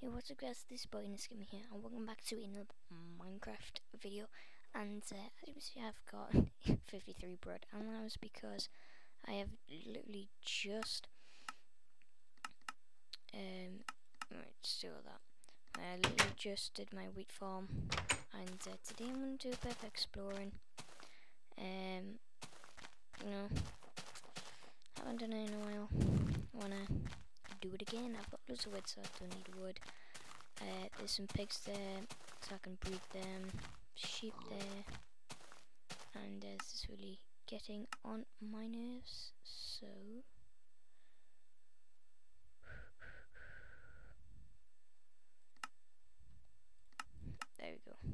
Hey, what's up guys, this is Boy Skimmy here and welcome back to another Minecraft video. And as you can see, I've got 53 bread, and that was because I have literally just let's do all that. I literally just did my wheat farm, and today I'm going to do a bit of exploring. You know, haven't done it in a while. I want to do it again. I've got loads of wood, so I don't need wood. There's some pigs there, so I can breed them, sheep there, and this is really getting on my nerves, so there we go.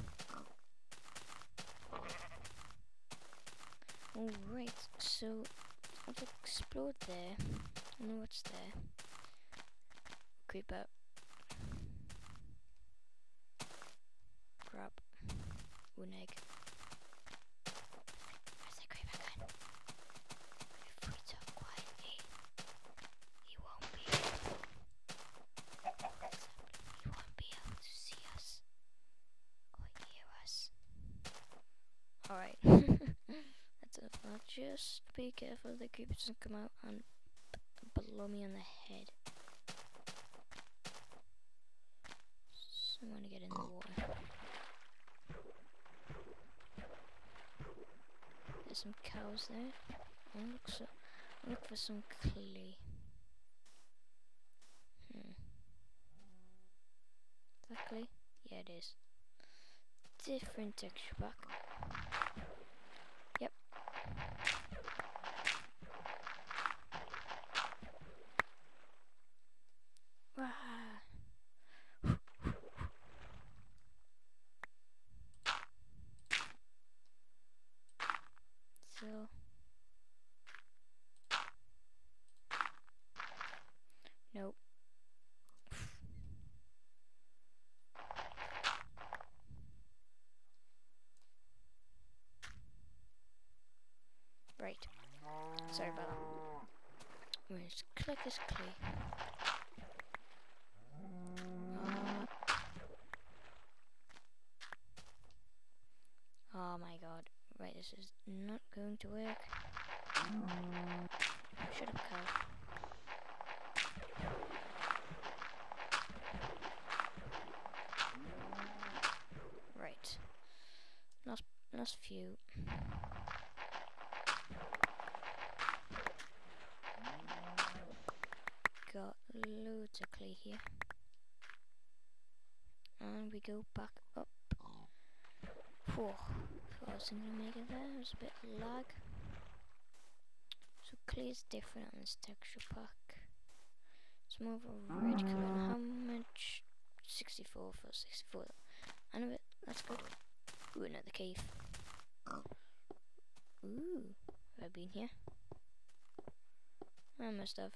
Alright, so I've explored there. I know what's there. Creeper. Grab. One egg. Where's the creeper going? If we talk quietly, he won't be able to see us or hear us. Alright. That's enough. Just be careful the creeper doesn't come out and blow me on the head. So I want to get in the water. There's some cows there. I'll look for some clay. Is that clay? Yeah, it is. Different texture pack. Yep. Wow. So nope. Right. Sorry about that. Let's click this clay. Oh my god. Right, this is not going to work. Shut up, cow. Right. Last few. Got loads of clay here. And we go back up. Whoa. I wasn't gonna make it there, it was a bit lag. So clay is different on this texture pack. It's more of a red colour. How much? 64 for 64. I know it, that's good. Ooh, another cave. Ooh, have I been here? I must have.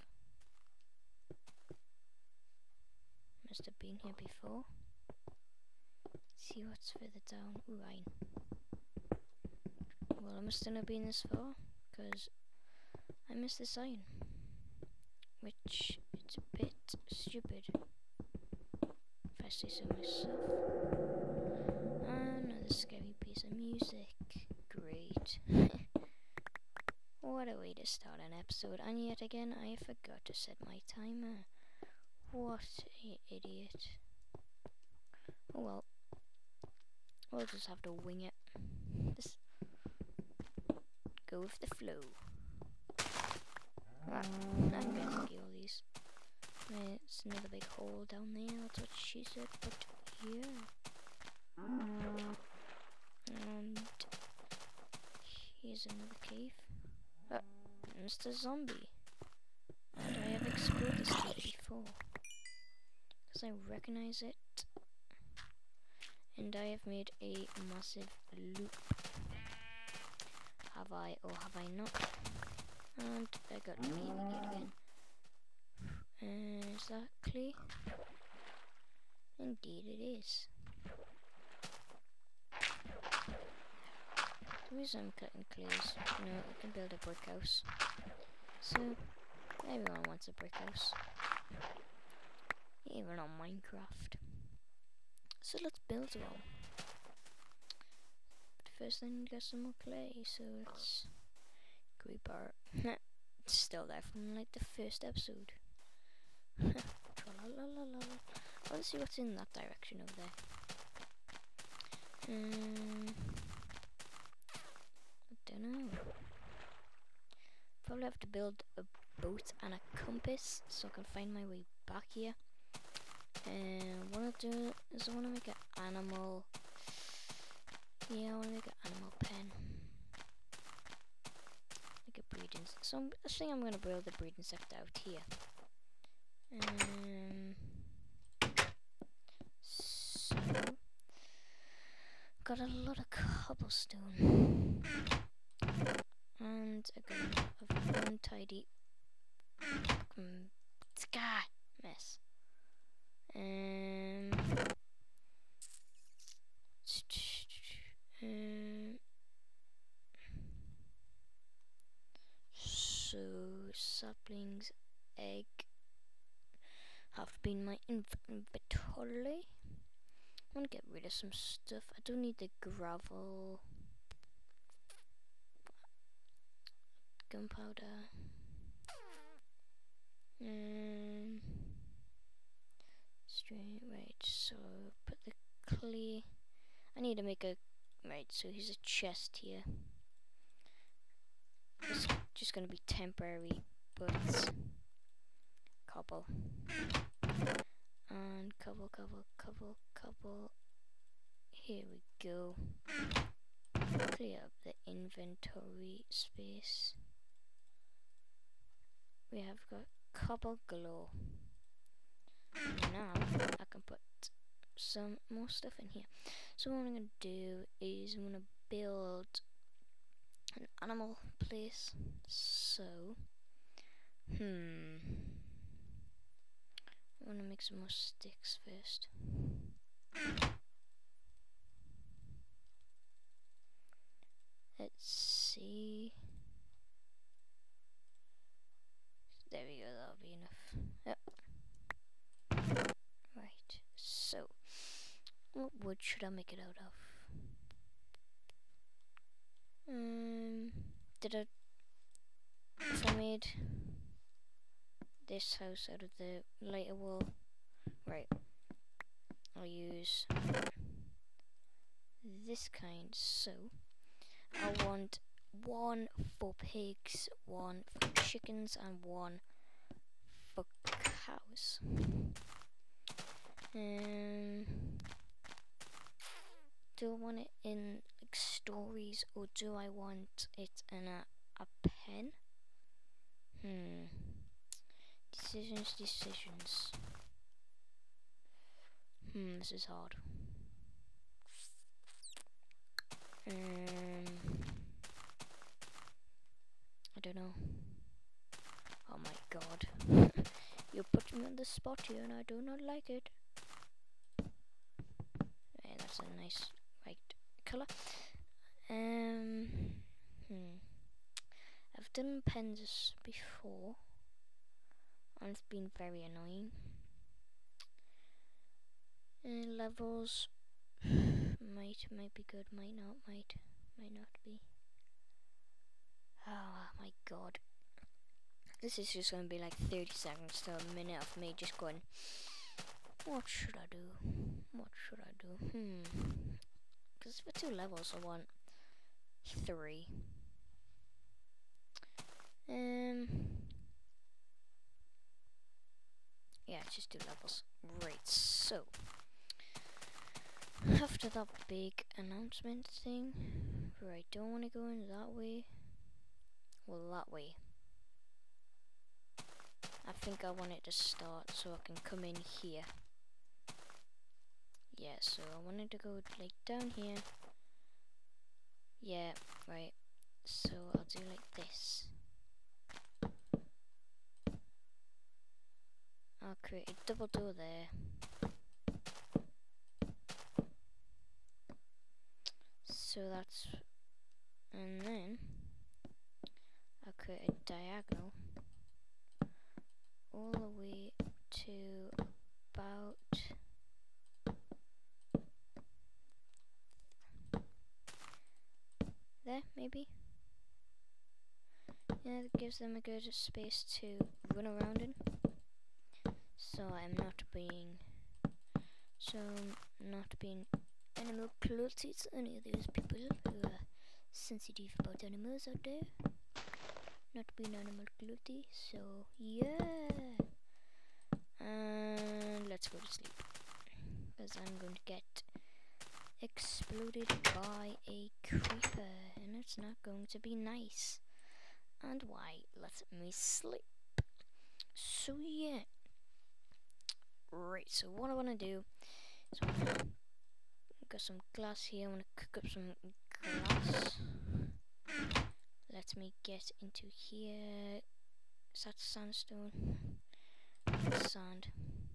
Must have been here before. See what's further down. Ooh, iron. Well, I must not have been this far, because I missed this iron. Which, it's a bit stupid, if I say so myself. Another scary piece of music. Great. What a way to start an episode, and yet again I forgot to set my timer. What an idiot. Oh well. We'll just have to wing it. Just go with the flow. I'm gonna get all these. There's another big hole down there, that's what she said, but yeah. And here's another cave. Mr. Zombie. And I have explored this cave before, because I recognize it. And I have made a massive loop. Have I or have I not? And I got lucky again. Is that clay? Indeed it is. The reason I'm cutting clay is, you know, I can build a brick house. So, everyone wants a brick house. even on Minecraft. So let's build one. But first I need to get some more clay, so it's creeper. It's still there from like the first episode. Tra-la-la-la-la. Let's see what's in that direction over there. I don't know. Probably have to build a boat and a compass so I can find my way back here. And what I'll do is I want to make an animal. Yeah, I want to make an animal pen. Like a breeding. So I think I'm going to build a breeding sector out here. So got a lot of cobblestone and again of untidy mess. So saplings, egg have to be in my inventory. I want to get rid of some stuff. I don't need the gravel, gunpowder, straight. Right, so put the clay. I need to make a right. So here's a chest here. It's just gonna be temporary, but cobble and cobble. Here we go. Clear up the inventory space. We have got cobble glow. Now I can put some more stuff in here. So what I'm gonna do is I'm gonna build an animal place. So I want to make some more sticks first. Let's see. There we go, that'll be enough. Yep. Right, so what wood should I make it out of? If I made this house out of the lighter wool, right, I'll use this kind. So I want one for pigs, one for chickens, and one for cows. Do I want it in like stories, or do I want it in a pen? Decisions. This is hard. I don't know. Oh my god. You put me on the spot here and I do not like it. Yeah, that's a nice right colour. I've done pens before and it's been very annoying. Levels might be good, might not be. Oh my god. This is just going to be like 30 seconds to a minute of me just going, what should I do? Because for 2 levels I want 3. Yeah, just 2 levels. Right, so after that big announcement thing, right, don't want to go in that way. Well, that way. I think I want it to start so I can come in here. Yeah, so I wanted to go like down here. Yeah, right. So I'll do like this. I'll create a double door there. So that's, and then I'll create a diagonal all the way to about there, maybe. Yeah, that gives them a good space to run around in. So I'm not being animal cruelty to any of those people who are sensitive about animals out there. Not being animal cruelty, so yeah. And let's go to sleep, because I'm going to get exploded by a creeper, and it's not going to be nice. And why? Let me sleep. So yeah. Right, so what I want to do is I've got some glass here. I want to cook up some glass. Let me get into here. Is that sandstone? Sand,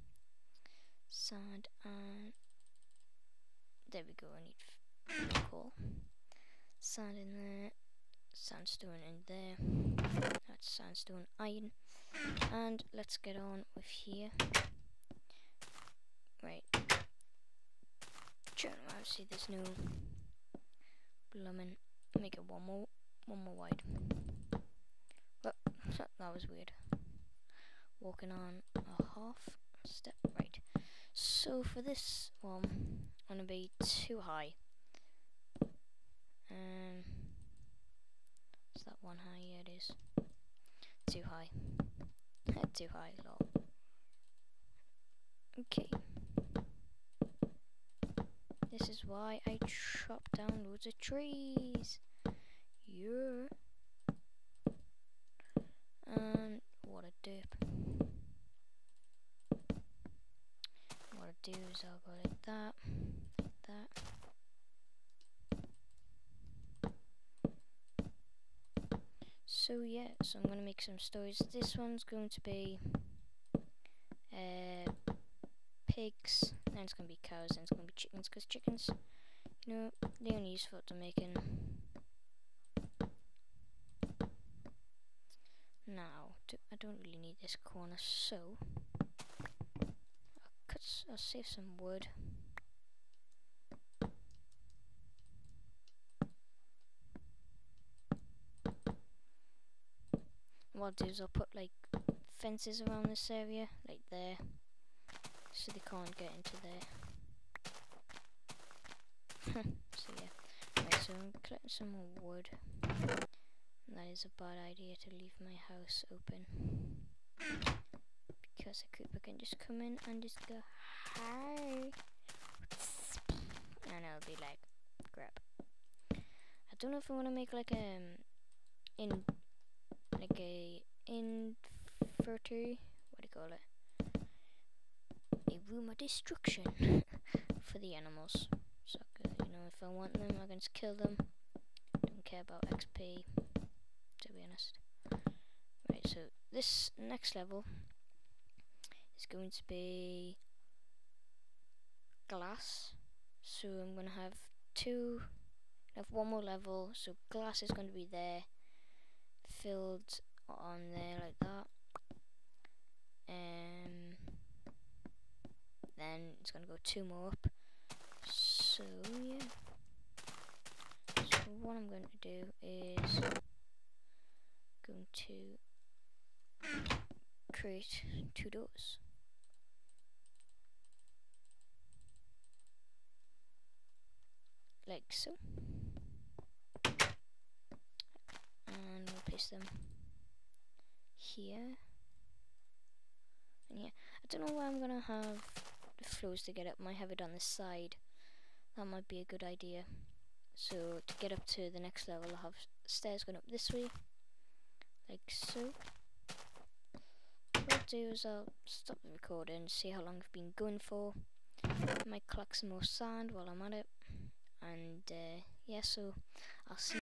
and there we go. I need coal. Sand in there, sandstone in there. That's sandstone iron. And let's get on with here. Right. Turn around, see there's no blooming. Make it one more wide. Well, that was weird. Walking on a half step. Right. So for this one, I'm gonna be too high. Is that one high? Yeah, it is. Too high. Too high, lol. Okay. This is why I chop down loads of trees. Yeah. And what a dip. What I do is I'll go like that, So yeah, so I'm gonna make some stories. This one's going to be pigs, then it's gonna be cows, then it's gonna be chickens, because chickens, you know, they're only useful to making. Now, I don't really need this corner, so I'll save some wood. What I'll do is I'll put like fences around this area, like there, so they can't get into there. So yeah, right, so I'm collecting some more wood. That is a bad idea to leave my house open, because a creeper can just come in and just go hi, and I'll be like, crap. I don't know if I want to make like a inventory, what do you call it? A room of destruction for the animals. So, you know, if I want them, I can just kill them. Don't care about XP, to be honest. Right, so this next level is going to be glass. So I'm going to have one more level. So glass is going to be there, filled on there like that. Then it's going to go 2 more up. So yeah. So what I'm going to do is going to create 2 doors. Like so. And we'll place them here and here. I don't know why I'm gonna have the floors to get up. Might have it on the side. That might be a good idea. So to get up to the next level, I'll have stairs going up this way, like so. What I'll do is I'll stop the recording, see how long I've been going for. I might collect some more sand while I'm at it, and yeah, so I'll see